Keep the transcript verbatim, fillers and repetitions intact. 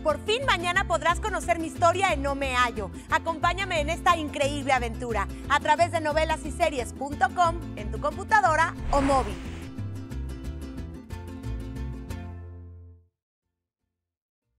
por fin mañana podrás conocer mi historia en No Me Hallo. Acompáñame en esta increíble aventura a través de novelas y series punto com en tu computadora o móvil.